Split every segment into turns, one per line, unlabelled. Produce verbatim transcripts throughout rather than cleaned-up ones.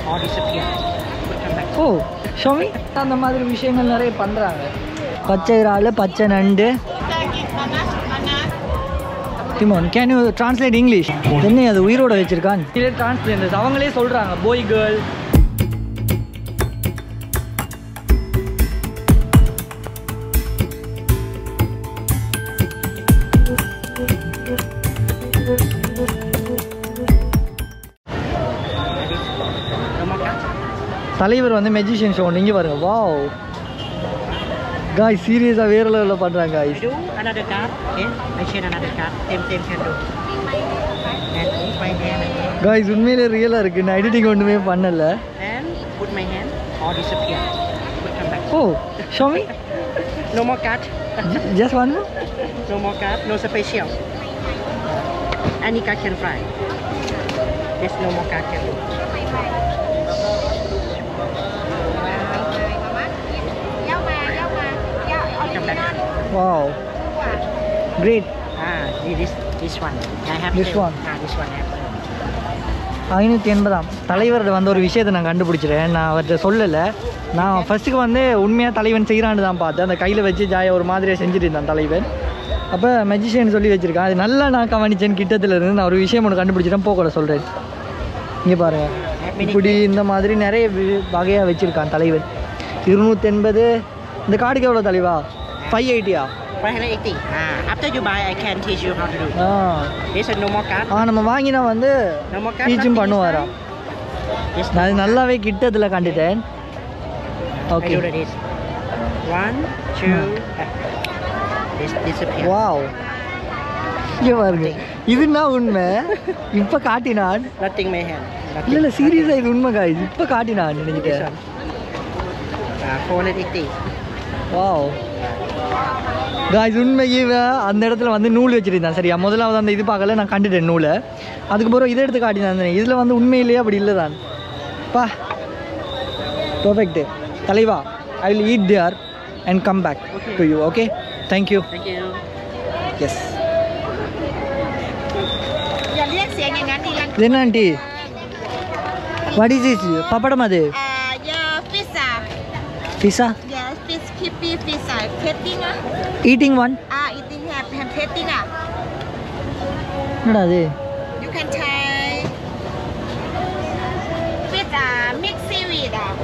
or disappear. Come back.
Oh show me அந்த மாதிரி விஷயங்கள் நிறைய பண்ணுறாங்க. பச்சை இறால், பச்சை நண்டு. டிமோன், கேன் யூ ட்ரான்ஸ்லேட் இங்கிலீஷ்? என்ன அது உயிரோட வச்சிருக்கான்? இல்லை ட்ரான்ஸ்லேட் அவங்களே சொல்கிறாங்க பாய் கேர்ள். தலைவர் வந்து மெஜிஷியன் ஷோ இங்கே பாருங்க. வாவ் காய் சீரியஸாக வேற லெவலில் பண்ணுறாங்க காய்.
Do another card. Okay, I share another card. Same same can do. And put my hand again.
Guys உண்மையிலே ரியலாக இருக்குது. நான் எடிட்டிங் ஒன்றுமே பண்ணலை.
And put my hand or disappear. Come back.
Oh show me
No more card.
Just one.
No more card. No special. Any card can fly. There's no more card can do.
Wow, great.
Ah, this this one. I have
This
to,
one.
Ah, this one. I have to.
ஐநூற்றி எண்பதாம் தலைவர்கிட்ட வந்து ஒரு விஷயத்தை நான் கண்டுபிடிச்சிட்டேன். நான் அவர்கிட்ட சொல்லலை. நான் ஃபஸ்ட்டுக்கு வந்து உண்மையாக தலைவன் செய்கிறான்னு தான் பார்த்தேன். அந்த கையில் வச்சு ஜாய ஒரு மாதிரியாக செஞ்சுட்டு இருந்தான் தலைவன். அப்போ மெஜிஷியன் சொல்லி வச்சுருக்கான். அது நல்லா நான் கவனிச்சேன். கிட்டத்தில் இருந்து நான் ஒரு விஷயம் ஒன்று கண்டுபிடிச்சிட்டேன். போகல சொல்கிறேன். இங்கே பாருங்கள், இப்படி இந்த மாதிரி நிறைய வகையாக வச்சுருக்கான் தலைவன். இருநூற்றி எண்பது. இந்த கார்டுக்கு எவ்வளோ தலைவா? ஃபைவ் எயிட்டியா?
five eighty. Ah, after you buy, I can teach you how to do.
Ah
This is no more card.
ஆ நம்ம வாங்கினா வந்து
No more card.
டீச்சும் பண்ணுவாராம்.
This
நான் அது நல்லாவே கிட்டத்தில் கண்டுட்டேன்.
Okay. I do this. One, two. Ah. This disappear.
Wow, இங்கே பாருங்க. இதுனா உண்மை. இப்போ காட்டினான்.
Nothing my hand.
இல்லை இல்லை சீரியஸாக இது உண்மை காய். இப்போ காட்டினான் நினைக்கிட்டேன்.
Ah, four eighty.
Wow guys, உண்மையே அந்த இடத்துல வந்து நூல் வச்சுருந்தான். சரியா, முதலாவது அந்த இது பார்க்கல, நான் கண்டுட்டேன் நூலை. அதுக்கு பிறகு இதை எடுத்து காட்டினான். இதில் வந்து உண்மையிலேயே அப்படி இல்லை தான். பா பர்ஃபெக்ட்டு தலைவா. I will eat there and come back to you. Okay, thank you.
Thank you.
Yes.
อย่าเรียกเสียงอย่างนั้นดิลัง
இது என்ன aunty? What is this? Pappadam அது?
อ่าอย่าฟิซ่า
பிஸா?
อย่าฟิสคิปปี้ฟิซ่าเทสติ้งอ่ะ
eating one?
อ่าอีติ้งแฮปแฮปเทสติ้งอ่ะ
என்னடா அது?
you can try with a mix seaweed อ่ะ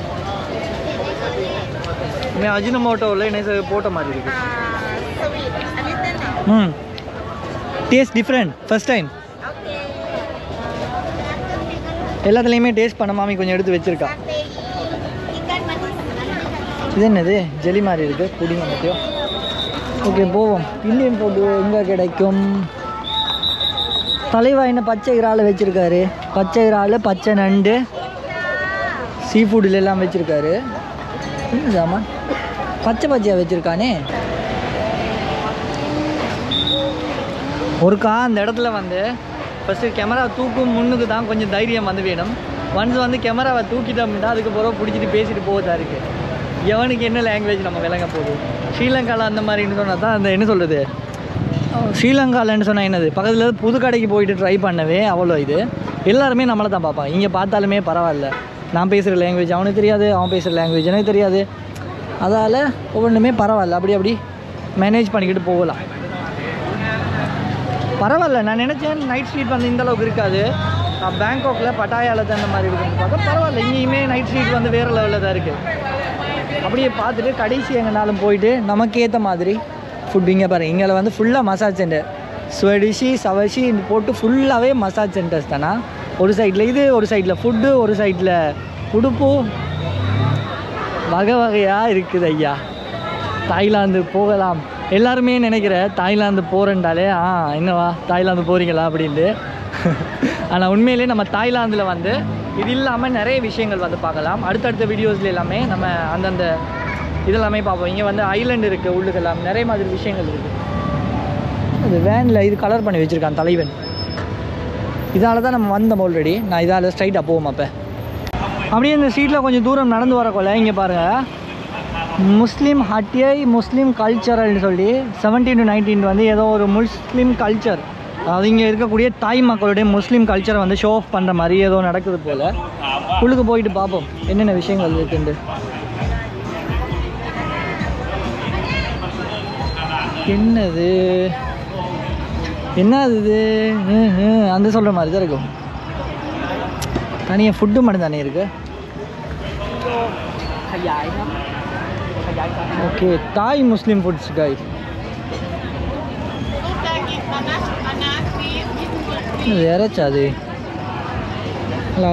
மே அஜினமோட்டோவில் என்ன போட்ட மாதிரி இருக்கு.
อ่าสวีทอันนี้เต้นเหรอ
ம் டேஸ்ட் டிஃப்ரெண்ட். First time.
โอเค
எல்லாத்துலேயுமே டேஸ்ட் பண்ண மாமி கொஞ்சம் எடுத்து வச்சுருக்கா.
ซาเตอีกันมาที่สำนักงาน
இது என்னது? ஜெலி மாதிரி இருக்குது. புடிங்க பற்றியோ. ஓகே போவோம். இந்தியன் ஃபுட்டு எங்கே கிடைக்கும்? தலைவா என்ன பச்சை இறால் வச்சுருக்காரு. பச்சை இறால், பச்சை நண்டு, சீ ஃபுட்டில் எல்லாம் வச்சுருக்காரு. என்ன சாமான் பச்சை பச்சையாக வச்சுருக்கானே. ஒருக்கா அந்த இடத்துல வந்து ஃபஸ்ட்டு கேமரா தூக்கும் முன்னுக்கு தான் கொஞ்சம் தைரியம் வந்து வேணும். ஒன்ஸ் வந்து கேமராவை தூக்கிட்டோம்னா அதுக்கப்புறம் பிடிச்சிட்டு பேசிட்டு போவதா இருக்குது. எவனுக்கு என்ன லாங்குவேஜ் நம்ம விளங்க போகுது. ஸ்ரீலங்காவில் அந்த மாதிரின்னு சொன்னால் தான் அந்த என்ன சொல்கிறது, ஸ்ரீலங்காவில்னு சொன்னால் என்னது, பக்கத்தில் புது கடைக்கு போயிட்டு ட்ரை பண்ணவே அவ்வளோ இது. எல்லாருமே நம்மளை தான் பார்ப்பான். இங்கே பார்த்தாலுமே பரவாயில்ல, நான் பேசுகிற லாங்குவேஜ் அவனுக்கு தெரியாது, அவன் பேசுகிற லாங்குவேஜ் எனக்கு தெரியாது. அதால் ஒவ்வொன்றுமே பரவாயில்ல, அப்படி அப்படி மேனேஜ் பண்ணிக்கிட்டு போகலாம். பரவாயில்ல. நான் நினச்சேன் நைட் ஸ்ட்ரீட் வந்து இந்தளவுக்கு இருக்காது. நான் பேங்காக்கில் பட்டாயாவில் தான் இந்த மாதிரி இருக்குன்னு பார்த்தா பரவாயில்ல. இங்கேயுமே நைட் ஸ்ட்ரீட் வந்து வேறு லெவலில் தான் இருக்குது. அப்படியே பார்த்துட்டு கடைசி எங்கேனாலும் போயிட்டு நமக்கு ஏற்ற மாதிரி ஃபுட். இங்கே பாருங்கள், இங்கே வந்து ஃபுல்லாக மசாஜ் சென்டர், ஸ்வெடிஷி சவஷி போட்டு ஃபுல்லாகவே மசாஜ் சென்டர்ஸ் தானே. ஒரு சைடில் இது, ஒரு சைடில் ஃபுட்டு, ஒரு சைடில் உடுப்பு, வகை வகையாக இருக்குது ஐயா. தாய்லாந்து போகலாம் எல்லாருமே நினைக்கிற. தாய்லாந்து போகிறேன்டாலே ஆ என்னவா தாய்லாந்து போகிறீங்களா அப்படின்ட்டு. ஆனால் உண்மையிலே நம்ம தாய்லாந்தில் வந்து இது இல்லாமல் நிறைய விஷயங்கள் வந்து பார்க்கலாம். அடுத்தடுத்த வீடியோஸில் எல்லாமே நம்ம அந்தந்த இதெல்லாமே பார்ப்போம். இங்கே வந்து ஐலண்ட் இருக்குது, உள்ளுக்கெல்லாம் நிறைய மாதிரி விஷயங்கள் இருக்குது. இது வேனில் இது கலர் பண்ணி வச்சுருக்கான் தலைவன். இதால் தான் நம்ம வந்தோம் ஆல்ரெடி. நான் இதால் ஸ்ட்ரைட்டாக போவோம். அப்போ அப்படியே இந்த ஸ்ட்ரீட்டில் கொஞ்சம் தூரம் நடந்து வரக்குள்ள இங்கே பாருங்கள், முஸ்லீம் ஹட்டியை முஸ்லீம் கல்ச்சரல்னு சொல்லி செவன்டீன் டு நைன்டீன் வந்து ஏதோ ஒரு முஸ்லீம் கல்ச்சர், அதாவது இங்கே இருக்கக்கூடிய தாய் மக்களுடைய முஸ்லீம் கல்ச்சரை வந்து ஷோ ஆஃப் பண்ணுற மாதிரி ஏதோ நடக்குது போல். உள்ளுக்கு போயிட்டு பார்ப்போம் என்னென்ன விஷயங்கள் இருக்குண்டு. என்னது என்னது இது? அந்த சொல்கிற மாதிரி தான் இருக்கும். தனியாக ஃபுட்டு மட்டும் தானே இருக்கு. ஓகே, தாய் முஸ்லீம் ஃபுட்ஸ் காய். இறச்சா அது? ஹலோ,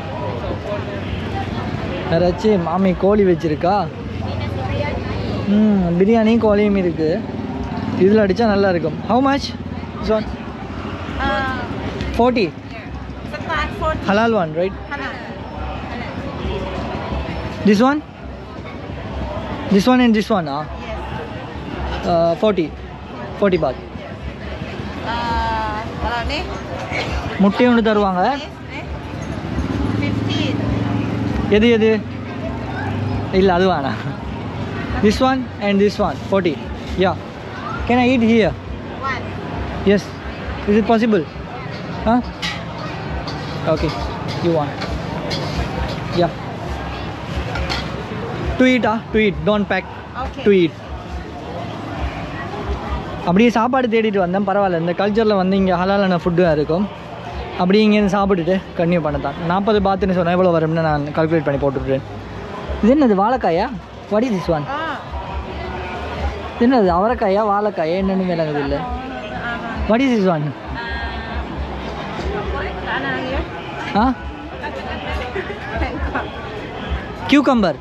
இறச்சி மாமி கோழி வச்சுருக்கா. ம், பிரியாணி கோழியும் இருக்குது. இதில் அடித்தா நல்லா இருக்கும். How much this one?
Uh,
forty.
start for
Halal one, right?
halal.
This one? This one and this one, ah?
Yes.
Uh, forty. forty baht.
Uh, kalau ni
முட்டை ஒன்று தருவாங்க.
fifteen.
எது எது? இல்லை அது வேணாம். This one and this one, forty. Yeah. Can I eat here?
One.
Yes. Is it possible? Huh? Okay. You want? Yeah. To eat, ah? To eat. Don't pack.
Okay.
To eat. அப்படியே சாப்பாடு தேடிட்டு வந்தேன். பரவாயில்ல, இந்த கல்ச்சரில் வந்து இங்கே ஹலாலான ஃபுட்டாக இருக்கும். அப்படியே இங்கேருந்து சாப்பிட்டுட்டு கன்டினியூ பண்ணத்தான். நாற்பது பாத்துன்னு சொன்னால் எவ்வளோ வரும்னு நான் கால்குலேட் பண்ணி போட்டுவிட்றேன். இது என்னது, வாழைக்காயா? What is this one?
Ah.
இது என்னது, அவரைக்காயா வாழைக்காயா என்னென்னு விளங்குது இல்லை. What is this one? Ah, cucumber.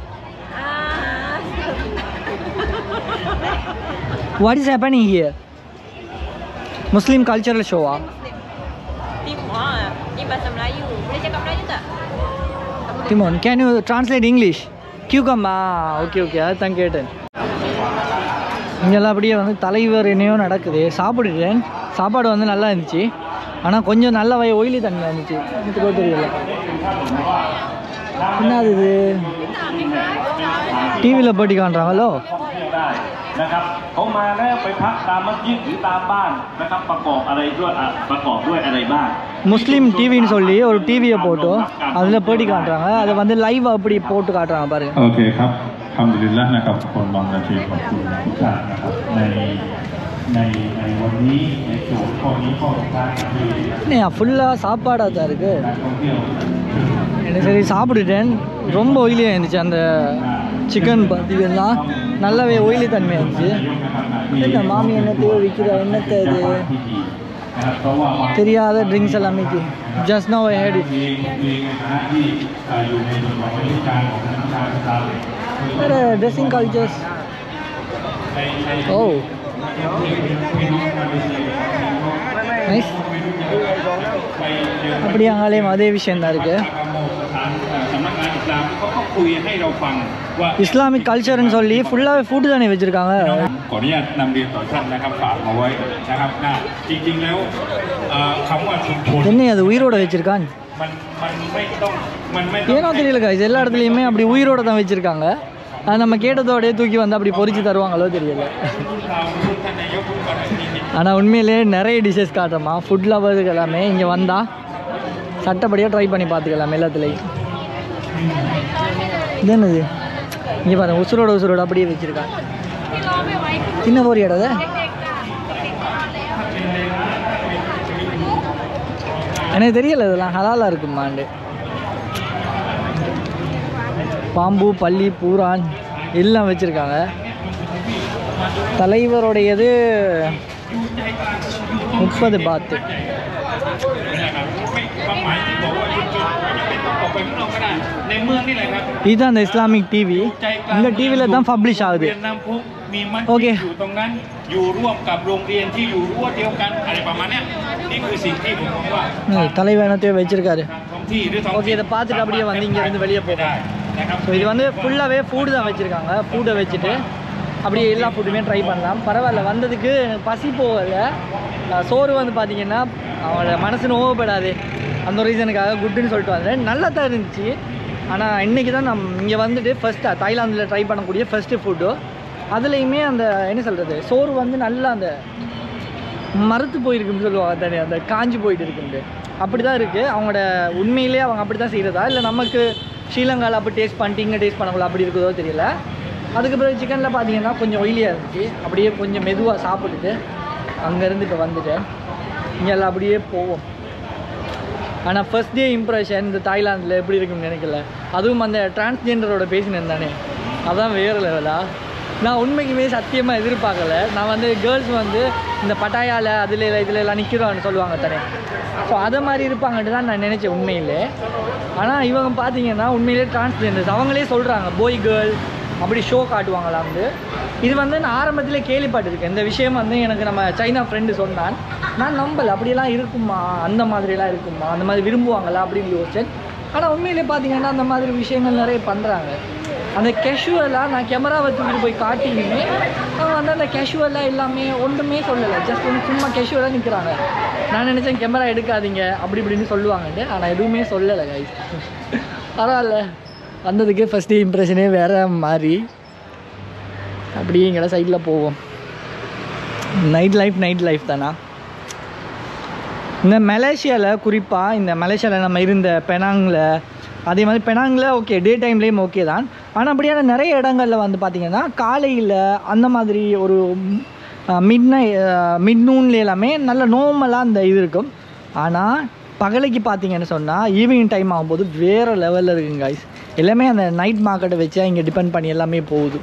What is happening here? Muslim cultural show ah?
Timur. Ni bahasa Melayu. Boleh cakap Melayu tak?
Timon, can you translate English? Cucumber. Ah, okay okay. அதான் கேட்டேன். இங்கெல்லாம் அப்படியே வந்து தலைவர் என்னையோ நடக்குது. சாப்பிட்டுட்டேன். சாப்பாடு வந்து நல்லா இருந்துச்சு. ஆனால் கொஞ்சம் நல்ல வய ஒயிலி தண்ணி இருந்துச்சு. எனக்கு கூட தெரியல. என்னது இது? டிவியில் போட்டி காண்றாங்களோ?
นะครับเขามาแล้วไปพักตามมัสยิดหรือตามบ้านนะครับประกอบอะไรด้วยประกอบด้วยอะไรบ้าง
முஸ்லீம் டிவின்னு சொல்லி ஒரு டிவியை போட்டு அதில் போட்டி காட்டுறாங்க. அதை வந்து லைவ் அப்படி போட்டு காட்டுறாங்க பாருங்க.
โอเคครับอัลฮัมดุลิลละห์นะครับคนบางประเทศขอบคุณทุกท่านนะครับในในในวันนี้ในโจทย์ข้อนี้ข้อสุดท้ายคือ
என்ன ஃபுல்லாக சாப்பாடாக தான் இருக்குது.
การท่องเที่ยว
எனக்கு சரி சாப்பிட்டுட்டேன். ரொம்ப ஒயிலியாக இருந்துச்சு. அந்த சிக்கன் பார்த்தீங்கன்னா நல்லாவே ஒயிலி தன்மையாக இருந்துச்சு. என்ன மாமி என்னத்தையோ விற்கிற என்னத்தை இது தெரியாத ட்ரிங்க்ஸ் எல்லாமே. Just now I hate it. வேறு ட்ரெஸ்ஸிங் கல்ச்சர்ஸ். Oh nice. அப்படி அங்காலேயும் அதே விஷயந்தான் இருக்குது. இஸ்லாமிக் கல்ச்சர்னு சொல்லி ஃபுல்லாகவே ஃபுட்டு தானே வச்சுருக்காங்க.
ขออนุญาตนำเรียนต่อท่านนะครับฝากเอาไว้นะครับนะจริงๆแล้วคำว่าชุมชน
என்ன அது உயிரோட வச்சுருக்கான்?
มันมันไม่ต้องมันไม่ต้อง
ஏனோ தெரியல guys, எல்லா இடத்துலையுமே அப்படி உயிரோட தான் வச்சுருக்காங்க. அது நம்ம கேட்டதோடய தூக்கி வந்து அப்படி பொறிச்சு தருவாங்களோ தெரியல. ஆனால் உண்மையிலே நிறைய டிஷ்ஷஸ் காட்டுறோமா. ஃபுட் லவர்ஸுக்கு எல்லாமே இங்கே வந்தால் சட்டப்படியாக ட்ரை பண்ணி பார்த்துக்கலாம் எல்லாத்துலேயும். இது என்னது? இங்கே பாருங்கள், உசுரோட உசுரோட அப்படியே வச்சுருக்காங்க. சின்ன போரி இடத எனக்கு தெரியல. இதெல்லாம் ஹலாலாக இருக்குமாண்டு. பாம்பு, பல்லி, பூரான் எல்லாம் வச்சுருக்காங்க. தலைவருடையது முப்பது பாத்து. இதுதான் அந்த இஸ்லாமிக் டிவி. இந்த டிவியில் தான் பப்ளிஷ் ஆகுது. ஓகே,
อยู่ตรงนั้นอยู่ร่วมกับโรงเรียนที่อยู่รั้วเดียวกันอะไรประมาณเนี้ยนี่คือสิ่งที่ผมมองว่า
தலைவர் என்னத்தையோ வச்சிருக்காரு.
ท้องที่หรือท้อง
ஓகே, இதை பார்த்துட்டு அப்படியே வந்து இங்கேருந்து வெளியே போகும். ஸோ இது வந்து ஃபுல்லாகவே ஃபுட்டு தான் வச்சுருக்காங்க. ஃபுட்டை வச்சுட்டு அப்படியே எல்லா ஃபுட்டுமே ட்ரை பண்ணலாம். பரவாயில்ல, வந்ததுக்கு பசி போகலை. சோறு வந்து பார்த்திங்கன்னா அவங்களோட மனசு நோவப்படாது. அந்த ரீசனுக்காக குட்டுன்னு சொல்லிட்டு வந்தேன். நல்லா தான் இருந்துச்சு. ஆனால் இன்றைக்கி தான் நம்ம இங்கே வந்துட்டு ஃபஸ்ட்டு தாய்லாந்தில் ட்ரை பண்ணக்கூடிய ஃபஸ்ட்டு ஃபுட்டு. அதுலேயுமே அந்த என்ன சொல்கிறது, சோறு வந்து நல்லா அந்த மறுத்து போயிருக்குன்னு சொல்லுவாங்க தானே, அந்த காஞ்சி போயிட்டு இருக்குண்டு அப்படி தான் இருக்குது. அவங்களோட உண்மையிலே அவங்க அப்படி தான் செய்கிறதா இல்லை நமக்கு ஸ்ரீலங்காவில் அப்படி டேஸ்ட் பண்ணிட்டு இங்கே டேஸ்ட் பண்ணக்குள்ள அப்படி இருக்குதோ தெரியல. அதுக்கு பிறகு சிக்கனில் பார்த்தீங்கன்னா கொஞ்சம் ஒயிலியாக இருந்துச்சு. அப்படியே கொஞ்சம் மெதுவாக சாப்பிட்டுட்டு அங்கேருந்து இப்போ வந்துட்டேன். இங்கே எல்லாம் அப்படியே போவோம். ஆனால் ஃபர்ஸ்ட் டே இம்ப்ரெஷன் இந்த தாய்லாந்தில் எப்படி இருக்குன்னு நினைக்கல. அதுவும் அந்த டிரான்ஸ்ஜெண்டரோட பேசினேன் தானே, அதான் வேறு லெவலாக. நான் உண்மைக்குமே சத்தியமாக எதிர்பார்க்கல. நான் வந்து கேர்ள்ஸ் வந்து இந்த பட்டாயால் அதில் இதில் எல்லாம் நிற்கிறோன்னு சொல்லுவாங்க தானே, ஸோ அதை மாதிரி இருப்பாங்கன்ட்டு தான் நான் நினச்சேன் உண்மையிலே. ஆனால் இவங்க பார்த்தீங்கன்னா உண்மையிலே டிரான்ஸ்ஜெண்டர்ஸ் அவங்களே சொல்கிறாங்க பாய் கேர்ள் அப்படி ஷோ காட்டுவாங்களா வந்து. இது வந்து நான் ஆரம்பத்தில் கேள்விப்பட்டிருக்கேன். இந்த விஷயம் வந்து எனக்கு நம்ம சைனா ஃப்ரெண்டு சொன்னான். நான் நம்பலை, அப்படியெல்லாம் இருக்குமா, அந்த மாதிரிலாம் இருக்குமா, அந்த மாதிரி விரும்புவாங்களா அப்படின்னு யோசிச்சேன். ஆனால் உண்மையிலே பார்த்தீங்கன்னா அந்த மாதிரி விஷயங்கள் நிறைய பண்ணுறாங்க. அந்த கேஷுவலாக நான் கேமராவை தூக்கிட்டு போய் காட்டியுமே அவங்க வந்து அந்த கேஷுவலாக எல்லாமே ஒன்றுமே சொல்லலை. ஜஸ்ட் வந்து சும்மா கேஷுவலாக நிற்கிறாங்க. நான் நினச்சேன் கேமரா எடுக்காதீங்க அப்படி இப்படின்னு சொல்லுவாங்கன்ட்டு. ஆனால் எதுவுமே சொல்லலை கைஸ். பரவாயில்ல, வந்ததுக்கே ஃபஸ்ட் இம்ப்ரெஷனே வேறு மாதிரி. அப்படியே எங்கேயா சைடில் போவோம். நைட் லைஃப் நைட் லைஃப் தானா. இந்த மலேசியாவில் குறிப்பாக இந்த மலேசியாவில் நம்ம இருந்த பெனாங்கில், அதே மாதிரி பெனாங்கில் ஓகே டே டைம்லேயும் ஓகே தான். ஆனால் அப்படியான நிறைய இடங்களில் வந்து பார்த்திங்கன்னா காலையில் அந்த மாதிரி ஒரு மிட் நை மிட் நூன்ல எல்லாமே நல்ல நார்மலாக அந்த இது இருக்கும். ஆனால் பகலைக்கு பார்த்தீங்கன்னு சொன்னால் ஈவினிங் டைம் ஆகும்போது வேறு லெவலில் இருக்குங்க கைஸ். எல்லாமே அந்த நைட் மார்க்கெட்டை வச்சு இங்கே டிபெண்ட் பண்ணி எல்லாமே போகுது.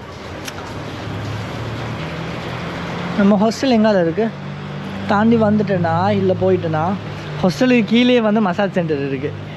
நம்ம ஹாஸ்டல் எங்கால இருக்குது தாண்டி வந்துட்டேன்னா இல்லை போயிட்டேன்னா ஹாஸ்டலுக்கு கீழே வந்து மசாஜ் சென்டர் இருக்குது.